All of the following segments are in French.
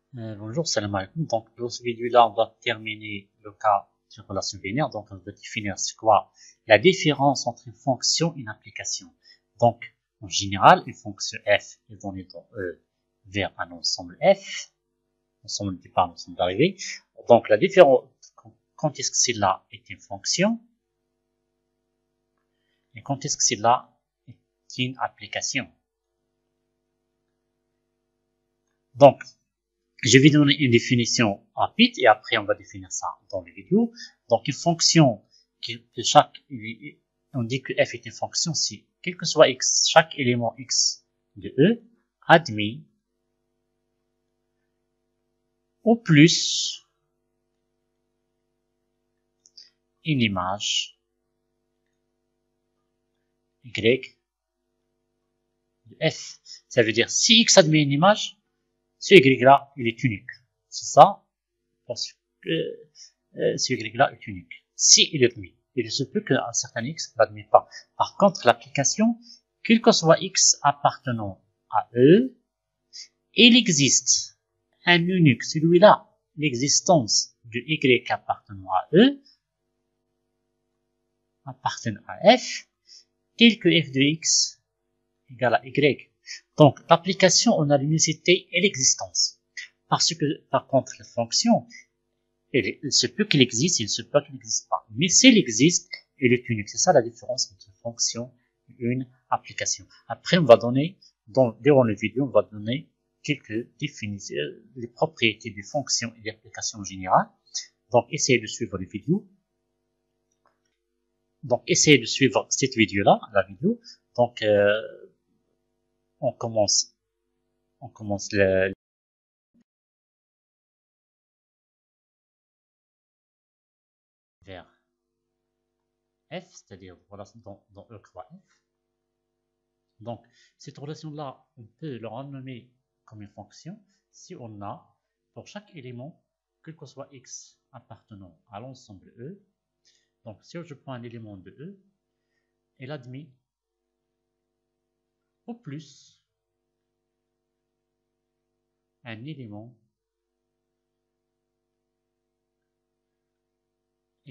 Bonjour, salam alaikum. Donc, dans ce vidéo-là, on va terminer le cas de relation binaire. Donc, on va définir c'est quoi la différence entre une fonction et une application. Donc, en général, une fonction f est donnée dans E vers un ensemble f, ensemble de départ, ensemble d'arrivée. Donc, la différence, quand est-ce que celle-là est une fonction et quand est-ce que celle-là est une application. Donc, je vais donner une définition rapide et après on va définir ça dans les vidéos. Donc une fonction de chaque, on dit que f est une fonction si, quel que soit x, chaque élément x de E admet au plus une image y de f. Ça veut dire si x admet une image, ce y là il est unique. C'est ça parce que ce y là est unique. Si il est admis, il se peut qu'un certain x ne l'admet pas. Par contre, l'application, quel que soit x appartenant à E, il existe un unique, celui-là, l'existence de y appartenant à E, appartient à f, tel que f de x égale à y. Donc, l'application, on a l'unicité et l'existence. Parce que, par contre, la fonction, il se peut qu'il existe, il se peut qu'il n'existe pas. Mais s'il existe, il est unique. C'est ça la différence entre une fonction et une application. Après, on va donner, durant la vidéo, on va donner quelques définitions, les propriétés des fonctions et des applications en général. Donc, essayez de suivre les vidéos. Donc, essayez de suivre cette vidéo-là, la vidéo. Donc, on commence le, vers f, c'est-à-dire voilà, dans E croix f. Donc, cette relation-là, on peut le renommer comme une fonction si on a, pour chaque élément, quel que soit x appartenant à l'ensemble E, donc si je prends un élément de E, elle admet au plus un élément y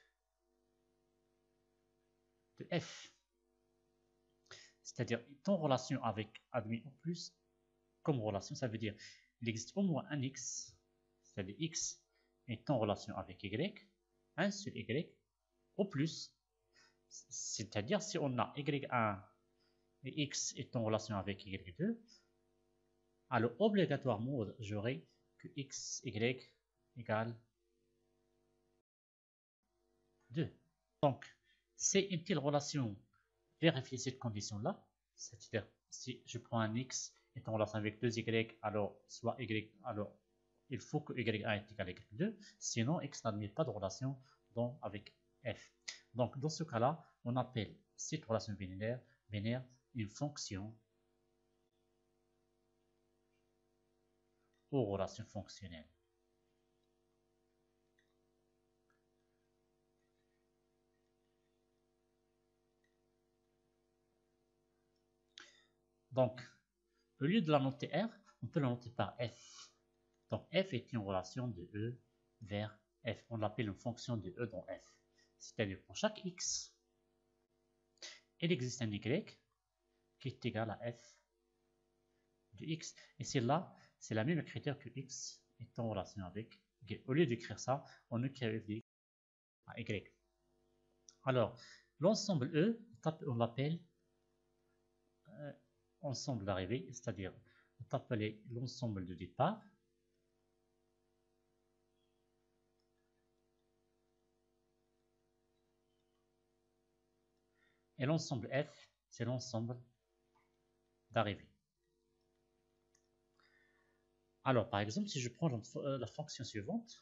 de f. C'est-à-dire, ton relation avec admis au plus, comme relation, ça veut dire il existe au moins un x, c'est-à-dire x est en relation avec y, un seul y, au plus, c'est-à-dire si on a y1 et x est en relation avec y2, alors obligatoirement j'aurai que x, y égale 2. Donc, c'est une telle relation, vérifier cette condition-là, c'est-à-dire si je prends un x est en relation avec 2y, alors soit y, alors il faut que y1 est égal à y2, sinon x n'admet pas de relation avec f. Donc, dans ce cas-là, on appelle cette relation binaire une fonction ou relation fonctionnelle. Donc, au lieu de la noter R, on peut la noter par F. Donc, F est une relation de E vers F. On l'appelle une fonction de E dans F. C'est-à-dire, pour chaque X, il existe un Y qui est égal à F de X. Et c'est là, c'est la même critère que X est en relation avec Y. Au lieu d'écrire ça, on écrit F de X à Y. Alors, l'ensemble E, on l'appelle ensemble d'arrivée, c'est-à-dire, on peut appeler l'ensemble de départ. Et l'ensemble F, c'est l'ensemble d'arrivée. Alors, par exemple, si je prends la fonction suivante,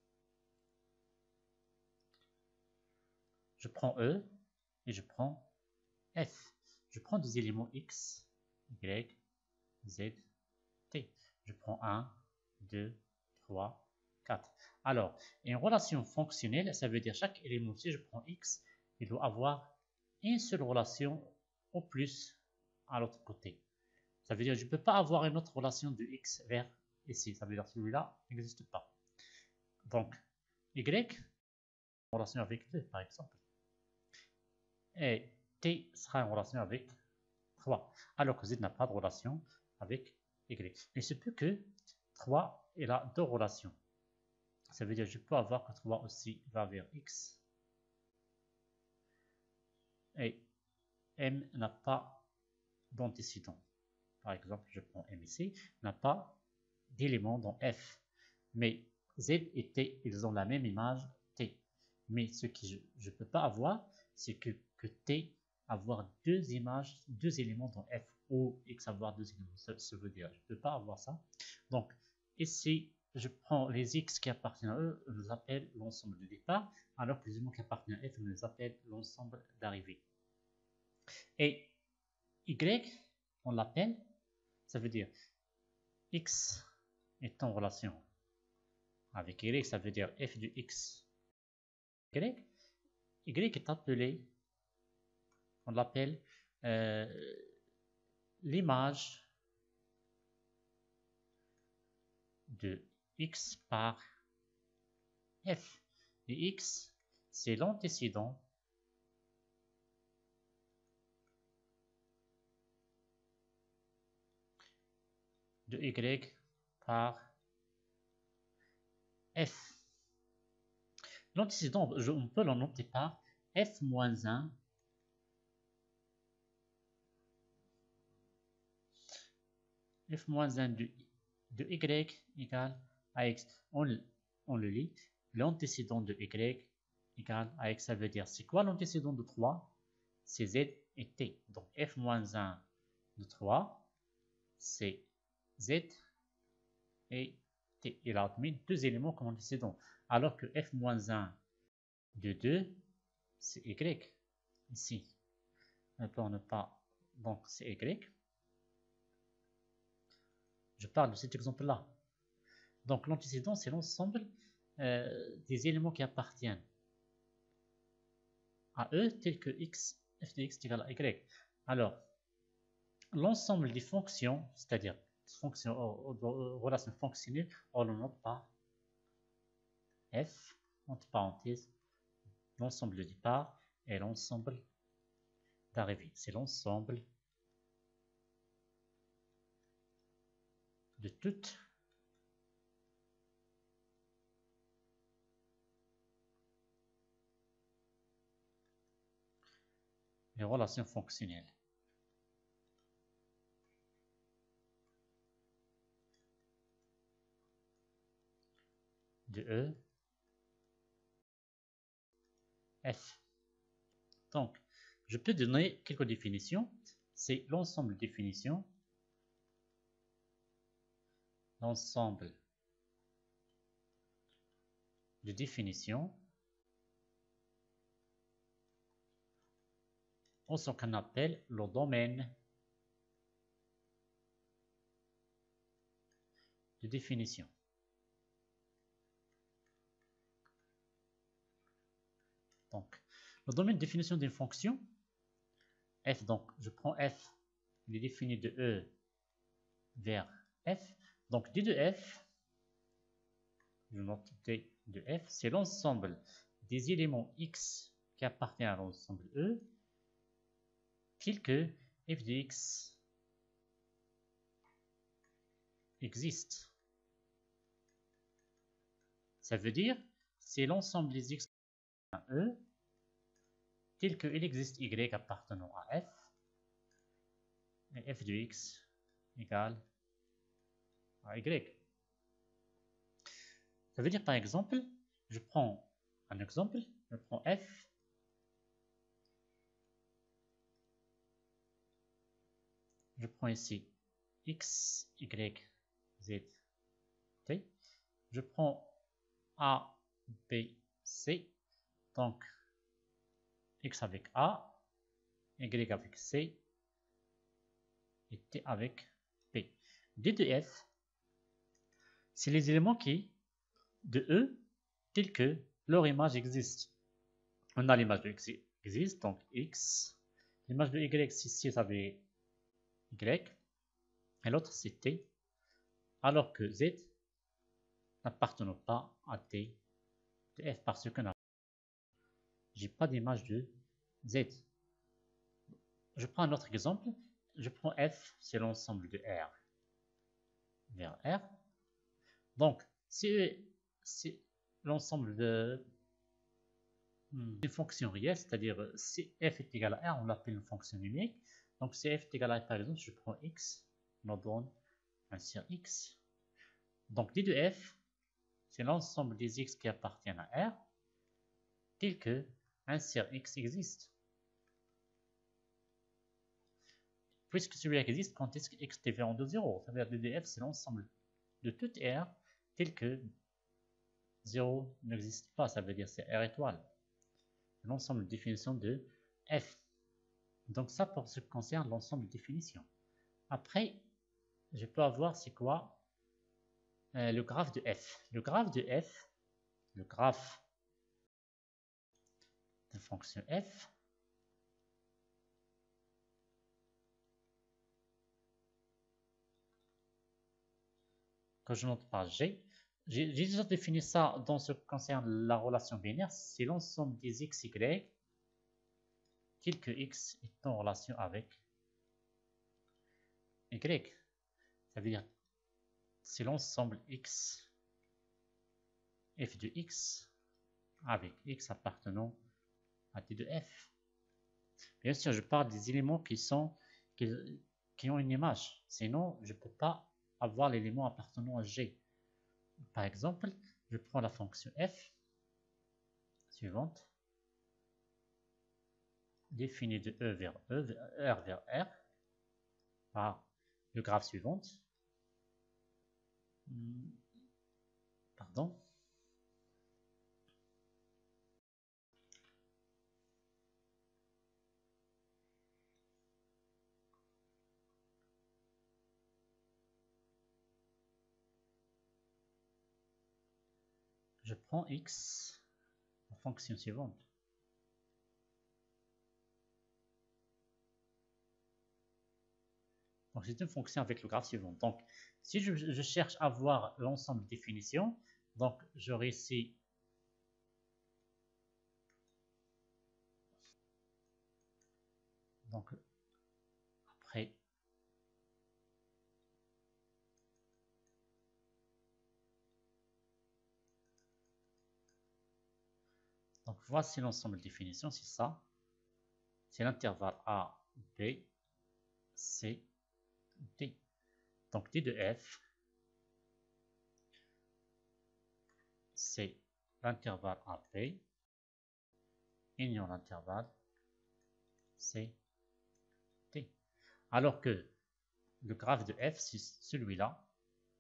je prends E et je prends F. Je prends des éléments X, Y, Z, T. Je prends 1, 2, 3, 4. Alors, une relation fonctionnelle, ça veut dire chaque élément, si je prends X, il doit avoir une seule relation au plus à l'autre côté. Ça veut dire que je ne peux pas avoir une autre relation de X vers ici. Ça veut dire que celui-là n'existe pas. Donc, y en relation avec 2, par exemple. Et t sera en relation avec 3. Alors que z n'a pas de relation avec y. Il se peut que 3 ait là deux relations. Ça veut dire que je peux avoir que 3 aussi va vers x. Et m n'a pas d'antécédent. Par exemple, je prends m ici, n'a pas d'élément dans f. Mais z et t, ils ont la même image t. Mais ce que je ne peux pas avoir, c'est que t avoir deux images, deux éléments dans f, ou x avoir deux éléments. Ça veut dire, je ne peux pas avoir ça. Donc, ici, je prends les x qui appartiennent à eux, on les appelle l'ensemble de départ, alors que les éléments qui appartiennent à f, on les appelle l'ensemble d'arrivée. Et y, on l'appelle, ça veut dire x est en relation avec y, ça veut dire f de x. Y est appelé, on l'appelle l'image de x par f. Et x, c'est l'antécédent de y par f. L'antécédent, on peut le noter par f moins 1 f moins 1 de y égale à x. On le lit. L'antécédent de y égale à x. Ça veut dire, c'est quoi l'antécédent de 3? C'est z et t. Donc f moins 1 de 3, c'est z et t. Il a admis deux éléments comme antécédent. Alors que f moins 1 de 2, c'est y. Ici. Pour ne pas. Donc c'est y. Je parle de cet exemple-là. Donc l'antécédent, c'est l'ensemble des éléments qui appartiennent à eux, tels que x, f de x égale à y. Alors, l'ensemble des fonctions, c'est-à-dire fonctions, relations fonctionnelles, on le note par f, entre parenthèses, l'ensemble de départ et l'ensemble d'arrivée. C'est l'ensemble de toutes les relations fonctionnelles. De E, F. Donc, je peux donner quelques définitions. C'est l'ensemble de définitions. L'ensemble de définitions en ce qu'on appelle le domaine de définition. Donc, le domaine de définition d'une fonction, f, donc je prends f, il est défini de E vers f. Donc, d de f, je note d de f, c'est l'ensemble des éléments x qui appartiennent à l'ensemble E, tel que f de x existe. Ça veut dire, c'est l'ensemble des x à E, tel qu'il existe y appartenant à f, et f de x égale à y. Ça veut dire, par exemple, je prends un exemple, je prends f, je prends ici x, y, z, t, je prends a, b, c, donc x avec a, y avec c, et t avec p. D de f, c'est les éléments qui, de E, tels que leur image existe. On a l'image de x existe, donc x, l'image de y ici, ça veut y, et l'autre c'est t, alors que Z n'appartenant pas à T de F parce que j'ai pas d'image de Z. Je prends un autre exemple. Je prends F, c'est l'ensemble de R vers R. Donc, c'est l'ensemble des fonctions réelles, c'est-à-dire si f est égal à R, on l'appelle une fonction numérique. Donc, si f est égal à R, par exemple, je prends X, on donne 1 sur X. Donc, d de f, c'est l'ensemble des X qui appartiennent à R, tel que 1 sur X existe. Puisque celui-là existe quand x est différent de 0, ça veut dire d de f, c'est l'ensemble de toute R, tel que 0 n'existe pas, ça veut dire c'est R étoile. L'ensemble de définition de f. Donc ça pour ce qui concerne l'ensemble de définition. Après, je peux avoir c'est quoi le graphe de f. Le graphe de f, le graphe de fonction f, que je note par g, j'ai déjà défini ça dans ce qui concerne la relation binaire, c'est l'ensemble des x, y, tel que x est en relation avec y. Ça veut dire c'est l'ensemble x, f de x, avec x appartenant à t de f. Bien sûr, je parle des éléments qui ont une image. Sinon, je ne peux pas avoir l'élément appartenant à G. Par exemple, je prends la fonction f suivante, définie de E vers E, R vers R, par le graphe suivant. Pardon. Je prends x, la fonction suivante. Donc c'est une fonction avec le graphe suivant. Donc si je cherche à voir l'ensemble de définitions, donc j'aurai ici donc après donc voici l'ensemble de définitions, c'est ça. C'est l'intervalle A, B, C, D. Donc D de F, c'est l'intervalle AP, union l'intervalle C, D. Alors que le graphe de F, c'est celui-là,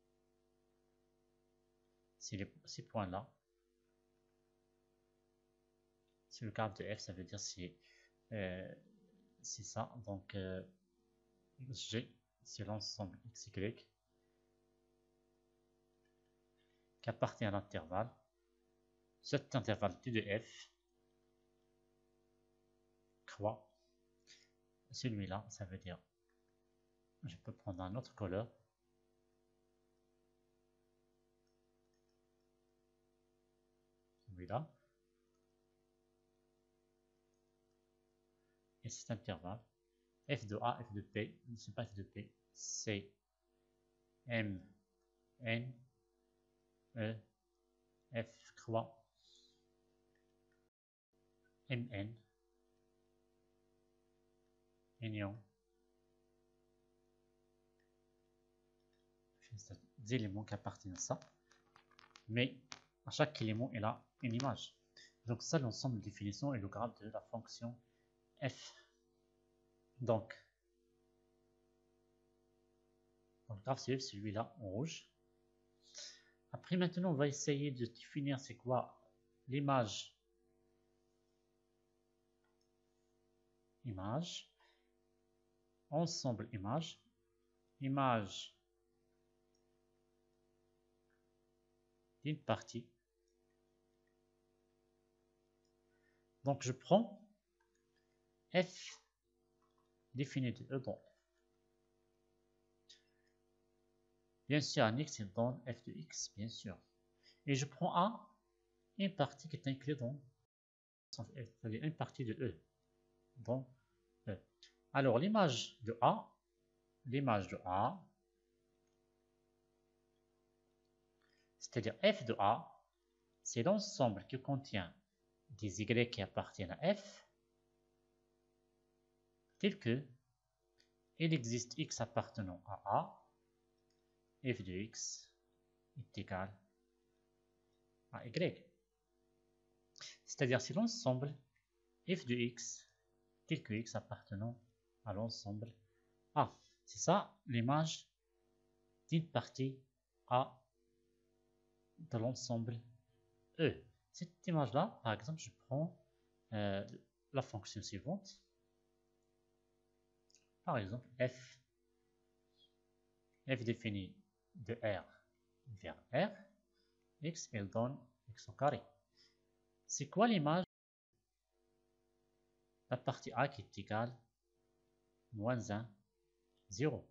c'est ces points-là. C'est le graphe de F, ça veut dire c'est ça. Donc G, c'est l'ensemble XY qui appartient à l'intervalle. Cet intervalle T de F croît. Celui-là, ça veut dire, je peux prendre un autre couleur. Celui-là. Et cet intervalle, f de A, f de P, ne c'est pas f de P, c'est M, N, E, F croix, M, N, union. Des éléments qui appartiennent à ça. Mais à chaque élément, il a une image. Donc ça, l'ensemble de définition est le graphe de la fonction f. Donc le graphe c'est celui-là en rouge. Après, maintenant, on va essayer de définir c'est quoi l'image. Image. Ensemble image. Image d'une partie. Donc je prends f défini de E dans F. Bien sûr, un x, il donne f de x, bien sûr. Et je prends A, une partie qui est inclue dans c'est-à-dire une partie de E. Dans E. Alors, l'image de A, c'est-à-dire f de A, c'est l'ensemble qui contient des y qui appartiennent à f, tel que il existe x appartenant à A, f de x est égal à y. C'est-à-dire c'est l'ensemble f de x tel que x appartenant à l'ensemble A. C'est ça l'image d'une partie A de l'ensemble E. Cette image-là, par exemple, je prends la fonction suivante. Par exemple, f défini de R vers R, x, elle donne x au carré. C'est quoi l'image? La partie A qui est égale moins 1, 0.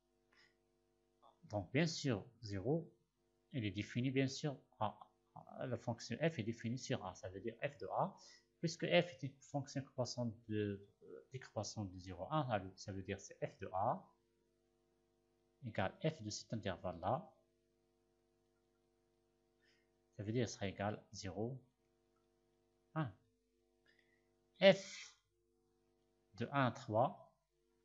Donc, bien sûr, 0, elle est définie, bien sûr, A. La fonction f est définie sur A, ça veut dire f de A. Puisque f est une fonction décroissante de 0 à 1, ça veut dire c'est f de A égale f de cet intervalle-là. Ça veut dire sera égal 0, 1. F de 1 à 3,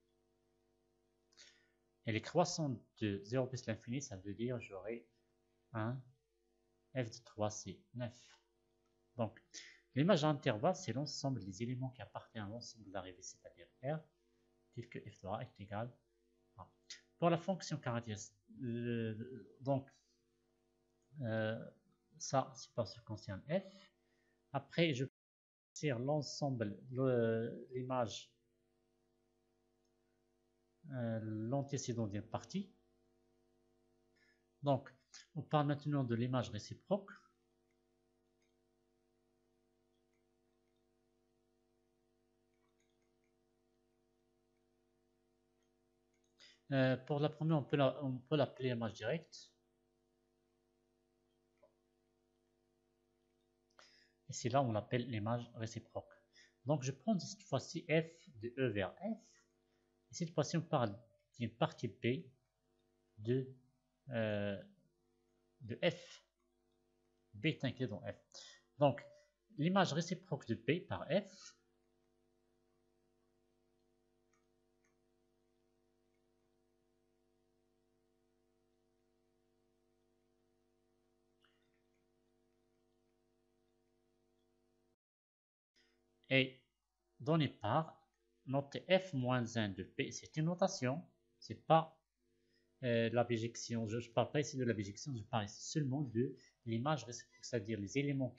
elle est croissante de 0 plus l'infini, ça veut dire j'aurai 1, f de 3 c'est 9. Donc, l'image à intervalle, c'est l'ensemble des éléments qui appartiennent à l'ensemble d'arrivée, c'est-à-dire R, tel que f de A est égal à. Pour la fonction caractéristique, donc, ça, c'est pas ce qui concerne f. Après, je tire l'ensemble, l'image, l'antécédent d'une partie. Donc, on parle maintenant de l'image réciproque. Pour la première, on peut l'appeler image directe. Et c'est là où on l'appelle l'image réciproque. Donc, je prends cette fois-ci f de E vers F. Et cette fois-ci, on parle d'une partie P de F. B est inclus dans F. Donc, l'image réciproque de P par F, est donnée par note f moins 1 de P. C'est une notation, c'est pas la bijection. Je ne parle pas ici de la bijection, je parle ici seulement de l'image réciproque, c'est-à-dire les éléments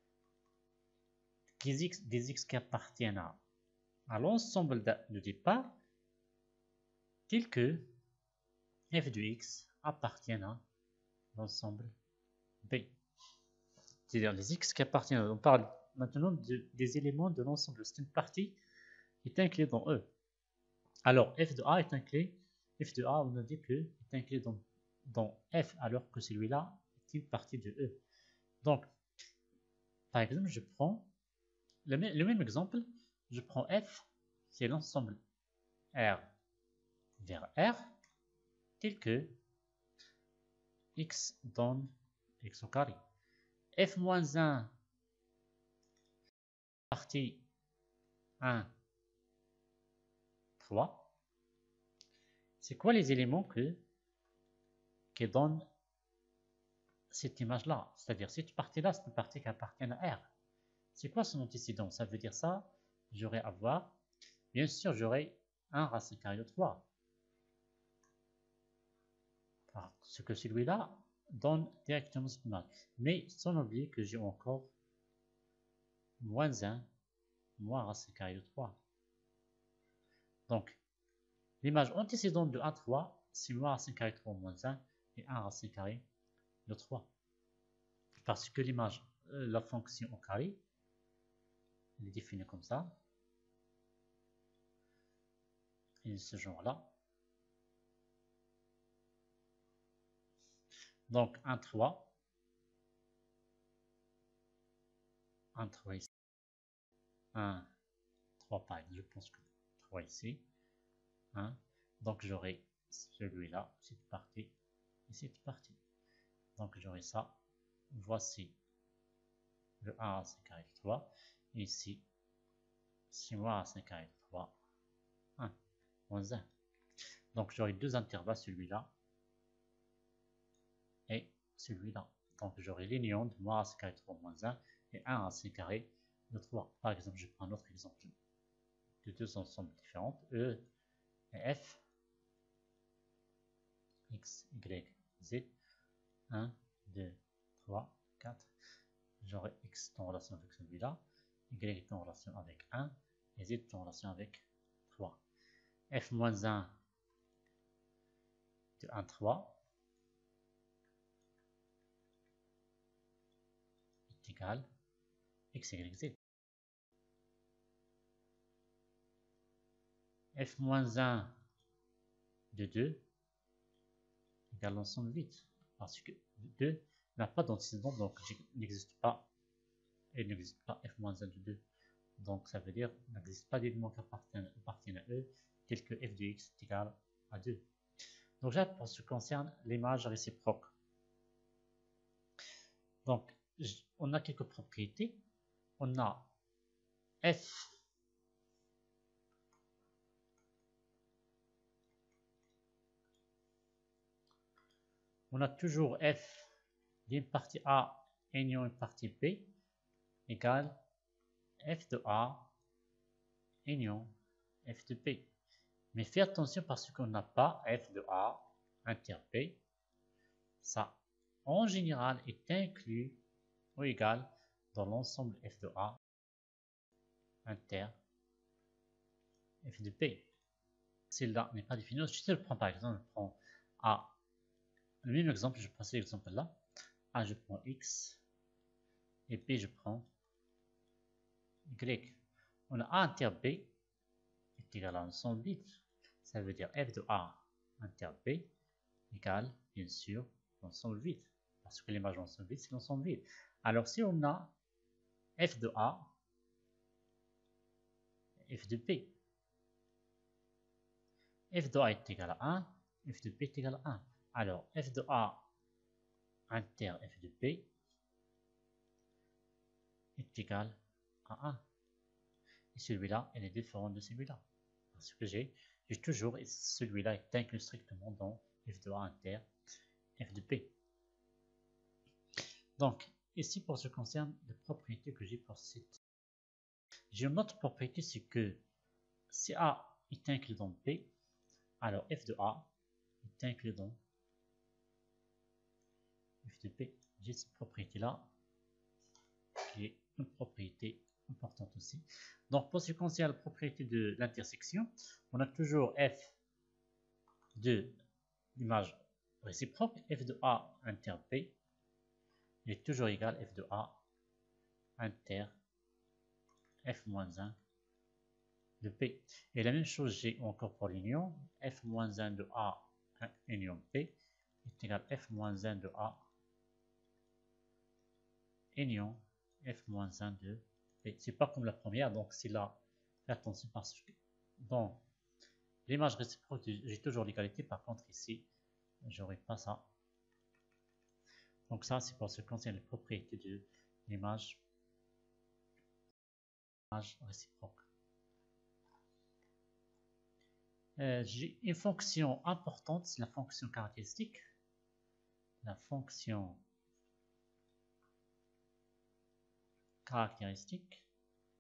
des x qui appartiennent à l'ensemble de départ, tels que f de x appartiennent à l'ensemble B. C'est-à-dire les x qui appartiennent, on parle maintenant des éléments de l'ensemble, c'est une partie qui est inclue dans E. Alors f de A est inclus, f de A on a dit que est inclus dans F alors que celui-là est une partie de E. Donc, par exemple, je prends le même exemple, je prends F, c'est l'ensemble R vers R, tel que x donne x au carré. F moins 1 partie 1, 3. C'est quoi les éléments qui donnent cette image-là? C'est-à-dire cette partie-là, c'est une partie qui appartient à R. C'est quoi son antécédent? Ça veut dire ça, j'aurais à voir, bien sûr, j'aurai 1 racine carrée de 3. Parce que celui-là donne directement cette image. Mais sans oublier que j'ai encore moins 1, moins racine carrée de 3. Donc, l'image antécédente de 1, 3, c'est moins racine carrée de 3 moins 1 et 1 racine carrée de 3. Parce que l'image, la fonction au carré, elle est définie comme ça. Et ce genre-là. Donc 1, 3. 1, 3 ici. 1, 3 par exemple. Je pense que 3 ici. 1. Donc j'aurai celui-là, cette partie et cette partie. Donc j'aurai ça. Voici le 1 racine carré de 3. Et ici, 6 moins racine carré de 3. 1 moins 1. Donc j'aurai deux intervalles, celui-là et celui-là. Donc j'aurai l'union de moins racine carré de 3 moins 1 et 1 racine carré de 3. Par exemple, je prends un autre exemple de deux ensembles différents, E et F, X, Y, Z, 1, 2, 3, 4. J'aurai X en relation avec celui-là, Y en relation avec 1 et Z en relation avec 3. F moins 1 de 1, 3 est égal X, Y, Z. F moins 1 de 2 égale l'ensemble vide. Parce que 2 n'a pas d'antécédent, donc il n'existe pas. Il n'existe pas f moins 1 de 2. Donc ça veut dire qu'il n'existe pas d'éléments qui appartiennent à E, tel que f de x est égal à 2. Donc là, pour ce qui concerne l'image réciproque. Donc, on a quelques propriétés. On a f on a toujours f d'une partie A union une partie B égale f de A union f de B. Mais fais attention parce qu'on n'a pas f de A inter B. Ça, en général, est inclus ou égal dans l'ensemble f de A inter f de B. Celle-là n'est pas définie. Si je le prends par exemple, je prends A. Le même exemple, je prends cet exemple-là. A, je prends X. Et B, je prends Y. On a A inter B est égal à l'ensemble vide. Ça veut dire f de A inter B égale, bien sûr, l'ensemble vide. Parce que l'image d'ensemble vide, c'est l'ensemble vide. Alors, si on a f de A, f de B, f de A est égal à 1, f de B est égal à 1. Alors, f de A inter f de B est égal à 1. Et celui-là, elle est différente de celui-là. Parce que j'ai toujours, celui-là est inclus strictement dans f de A inter f de B. Donc, ici, pour ce qui concerne les propriétés que j'ai pour cette, j'ai une autre propriété, c'est que si A est inclus dans B, alors f de A est inclus dans f de B. J'ai cette propriété-là, qui est une propriété importante aussi. Donc, pour ce qui concerne la propriété de l'intersection, on a toujours f de l'image réciproque, f de A inter B est toujours égal à f de A inter f moins 1 de B. Et la même chose, j'ai encore pour l'union, f moins 1 de A union B est égal à f moins 1 de A union f moins 1 de B. C'est pas comme la première, donc c'est là. Fais attention parce que dans l'image réciproque, j'ai toujours l'égalité. Par contre, ici, j'aurai pas ça. Donc ça, c'est pour ce qui concerne les propriétés de l'image réciproque. J'ai une fonction importante, c'est la fonction caractéristique. La fonction caractéristique.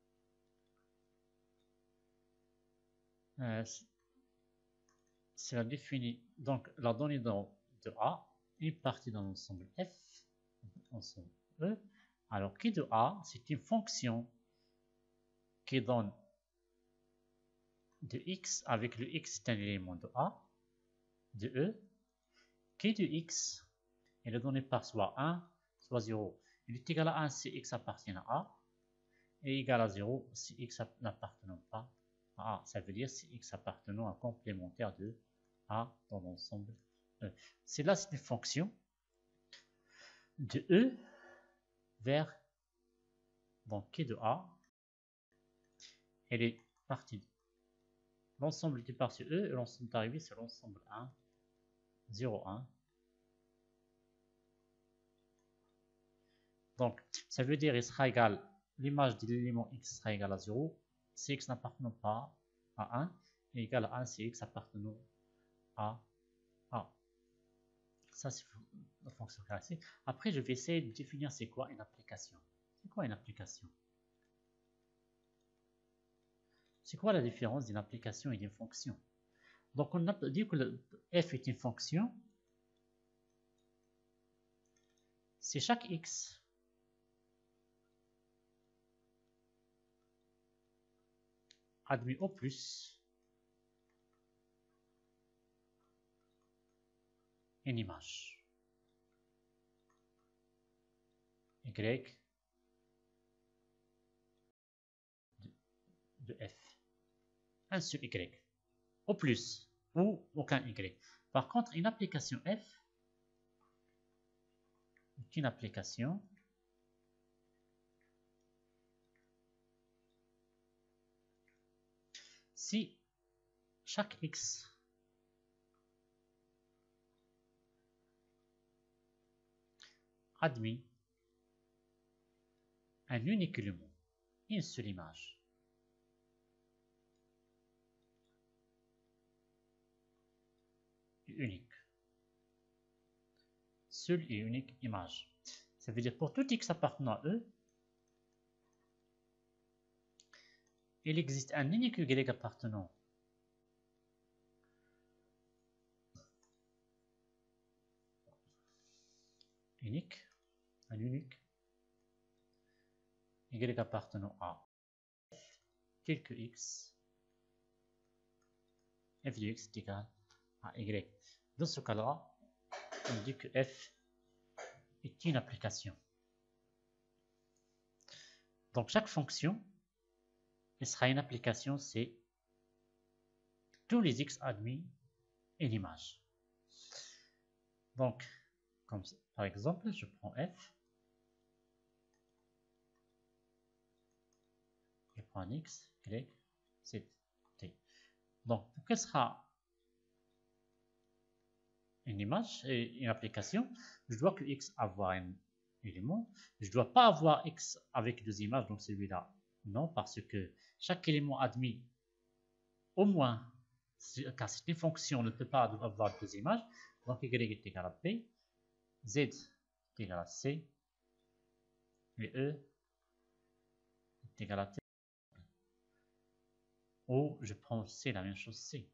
C'est la définie, donc la donnée de A, une partie dans l'ensemble F, ensemble E. Alors, qui de A, c'est une fonction qui donne de X, avec le X c'est un élément de A, de E, qui de X est donné par soit 1, soit 0. Il est égal à 1 si X appartient à A, et égal à 0 si X n'appartenant pas à A. Ça veut dire si X appartenant à un complémentaire de A dans l'ensemble E. C'est là, c'est une fonction de E vers, donc K de A, elle est partie. L'ensemble du par sur E et l'ensemble d'arrivée sur l'ensemble 1, 0, 1. Donc, ça veut dire qu'il sera égal, l'image de l'élément x sera égale à 0, si x n'appartenant pas à 1, est égal à 1 si x appartenant à A. Ça, c'est la fonction caractéristique. Après, je vais essayer de définir c'est quoi une application. C'est quoi une application? C'est quoi la différence d'une application et d'une fonction? Donc, on a dit que le f est une fonction. C'est chaque x admis au plus une image y de f. Un seul y. Au plus ou aucun y. Par contre, une application f est une application si chaque x admet un unique élément, une seule image. Unique. Seule et unique image. Ça veut dire pour tout x appartenant à E, il existe un unique y appartenant unique, un unique y appartenant à tel que x, f de x est égal à y. Dans ce cas-là, on dit que f est une application. Donc chaque fonction, elle sera une application, c'est tous les x admis une image. Donc, comme par exemple, je prends f, je prends un x, y, z, t. Donc, pour qu'elle sera une image et une application, je dois que x avoir un élément. Je ne dois pas avoir x avec deux images, donc celui-là, non, parce que chaque élément admis, au moins, car c'est une fonction, ne peut pas avoir deux images, donc y est égal à p, z est égal à c, et e est égal à t. Ou je prends c, la même chose, c.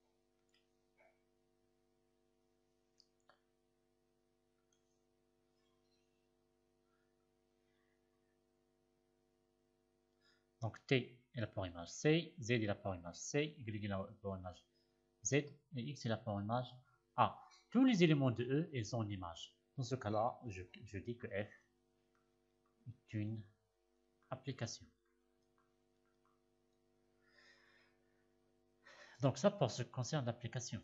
Donc t est l'apport image c, z est l'apport image c, y est l'apport image z, et x est l'apport image a. Tous les éléments de E, ils ont une image. Dans ce cas-là, je dis que f est une application. Donc ça pour ce qui concerne l'application.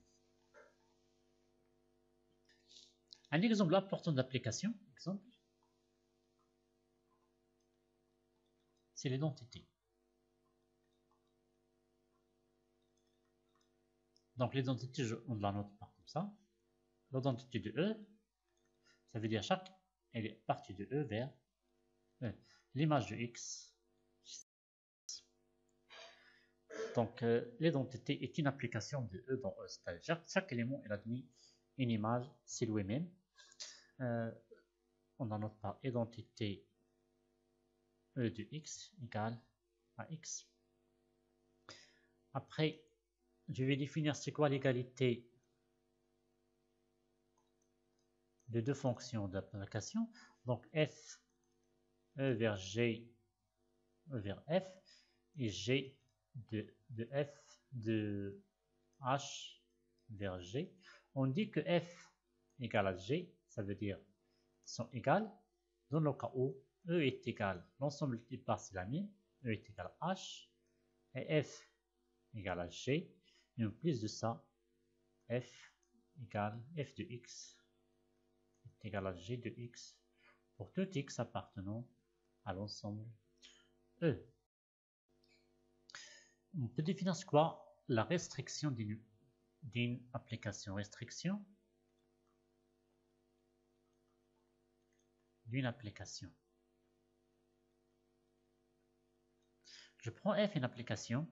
Un exemple important d'application, exemple, c'est l'identité. Donc l'identité, on la note pas comme ça. L'identité de E, ça veut dire chaque elle est partie de E vers l'image de X. Donc l'identité est une application de E dans E. C'est-à-dire chaque élément est admis une image, c'est lui-même. On en note par identité E de X égale à X. Après, je vais définir c'est quoi l'égalité de deux fonctions d'application. Donc f E vers G, E vers F, et G de F de H vers G. On dit que F égale à G, ça veut dire sont égales dans le cas où E est égal, l'ensemble des parts c'est la même, E est égal à H, et F égale à G, et en plus de ça, F égale F de X est égal à G de X pour tout x appartenant à l'ensemble E. On peut définir ce quoi la restriction d'une application. Restriction d'une application. Je prends f une application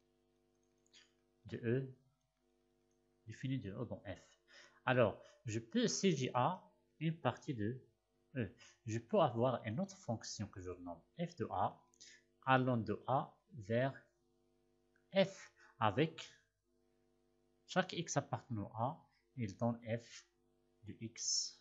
de E définie de E dans f. Alors, je peux saisir A une partie de E. Je peux avoir une autre fonction que je nomme f de A allant de A vers f avec chaque x appartenant à A, il donne f de x.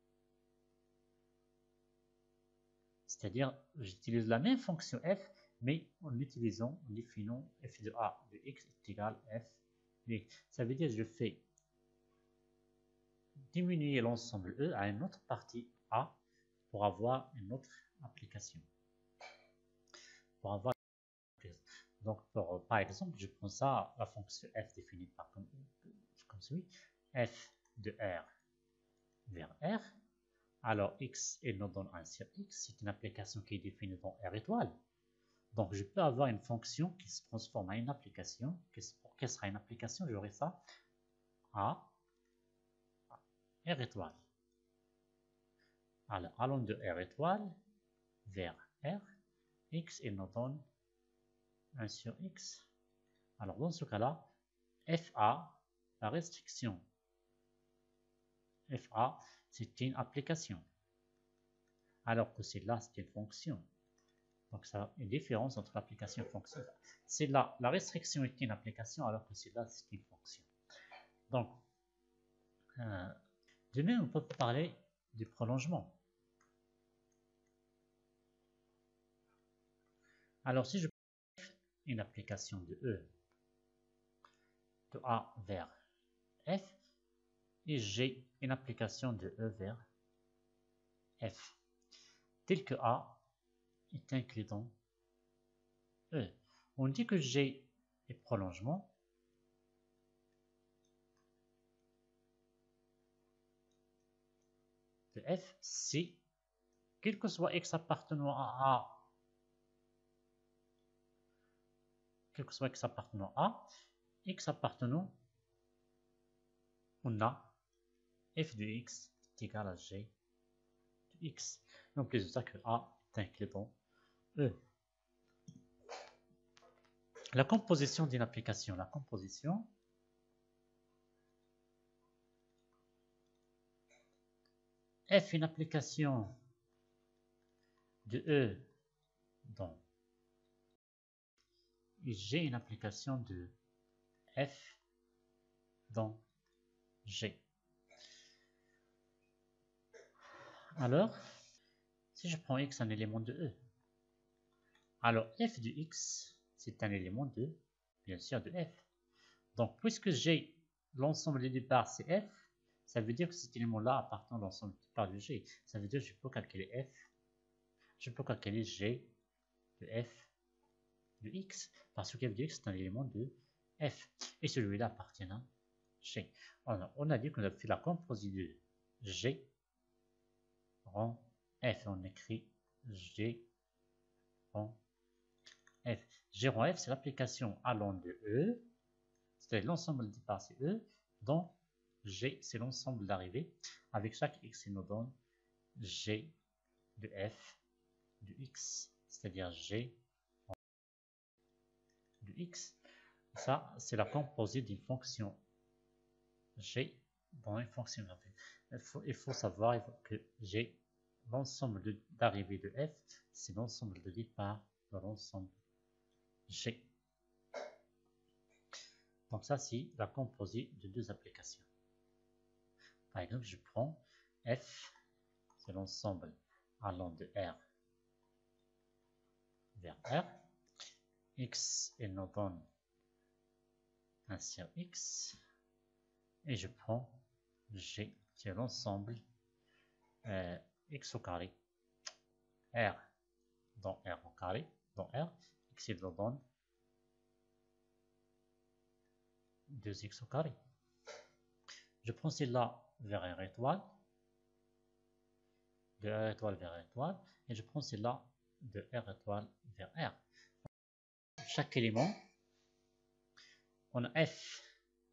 C'est-à-dire, j'utilise la même fonction f, mais en définant f de A de x est égal à f de x. Ça veut dire que je fais diminuer l'ensemble E à une autre partie A pour avoir une autre application. Donc, par exemple, je prends ça, la fonction f définie par comme celui, f de R vers R. Alors, x est nous donne 1 sur x, c'est une application qui est définie dans R étoile. Donc, je peux avoir une fonction qui se transforme en une application. Quelle sera une application? J'aurai ça à R étoile. Alors, allons de R étoile vers R, x et nous donne 1 sur x. Alors, dans ce cas-là, FA, la restriction FA, c'est une application. Alors que celle-là, c'est une fonction. Donc, ça une différence entre l'application et la fonction. Celle-là, la restriction est une application, alors que celle-là, c'est une fonction. Donc, de même, on peut parler du prolongement. Alors, si je prends une application de E, de A vers F, et j'ai une application de E vers F, tel que A est inclus dans E. On dit que G est prolongement de F si, quel que soit x appartenant à A, quel que soit x appartenant à A, x appartenant on a f de x est égal à g de x. En plus de ça que A est inclus dans E. La composition d'une application. La composition F une application de E dans et G une application de F dans G. Alors, si je prends x un élément de E, alors f de x, c'est un élément de, bien sûr, de f. Donc, puisque G, l'ensemble des départs, c'est f, ça veut dire que cet élément-là appartient à l'ensemble des départs de G. Ça veut dire que je peux calculer f, je peux calculer G de f de x, parce que f de x, c'est un élément de f. Et celui-là appartient à G. On a dit qu'on a fait la composite de G rang f. On écrit G rang f. G rang f, c'est l'application allant de E, c'est-à-dire l'ensemble des départs, c'est E, dont G, c'est l'ensemble d'arrivée. Avec chaque x, il nous donne G de f de x, c'est-à-dire G de x. Ça, c'est la composite d'une fonction G dans une fonction f. Il faut savoir que G, l'ensemble d'arrivée de f, c'est l'ensemble de départ de l'ensemble G. Donc ça, c'est la composite de deux applications. Par exemple, je prends f, c'est l'ensemble allant de R vers R. X, il nous donne 1 sur X. Et je prends G, c'est l'ensemble X au carré. R dans R au carré, dans R, X, il nous donne 2x au carré. Je prends celle-là vers R étoile. de R étoile vers R étoile, et je prends celle-là de R étoile vers R. Chaque élément, on a F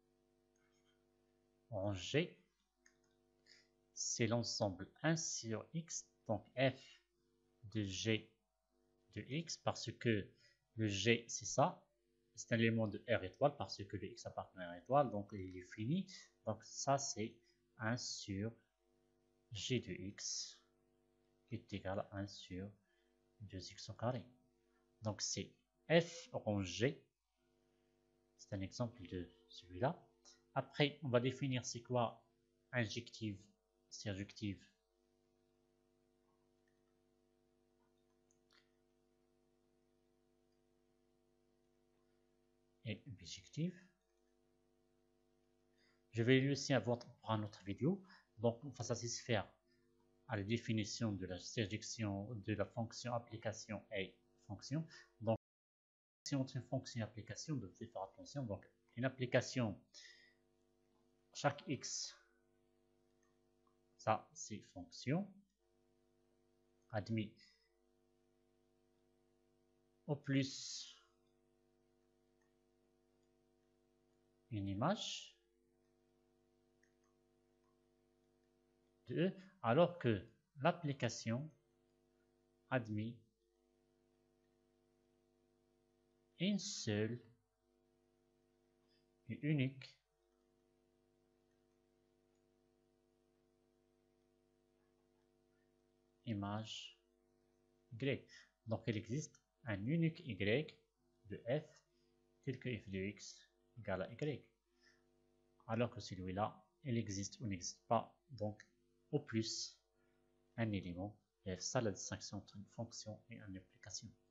en G, c'est l'ensemble 1 sur X, donc F de G de X, parce que le G, c'est ça, c'est un élément de R étoile, parce que le X appartient à R étoile, donc il est fini. Donc ça, c'est 1 sur G de X, qui est égal à 1 sur 2x au carré. Donc c'est F rond G, c'est un exemple de celui-là. Après, on va définir c'est quoi injective, surjective et bijective. Je vais laisser à votre pour une autre vidéo. Donc, on va satisfaire à la définition de la surjection de la fonction application et fonction. Donc, entre une fonction et application, vous devez faire attention. Donc, une application, chaque x, ça c'est fonction, admis au plus une image de E, alors que l'application admet une seule et unique image Y. Donc il existe un unique Y de f tel que f de x égale à y. Alors que celui-là, il existe ou n'existe pas, donc au plus un élément. Et ça la distinction entre une fonction et une application.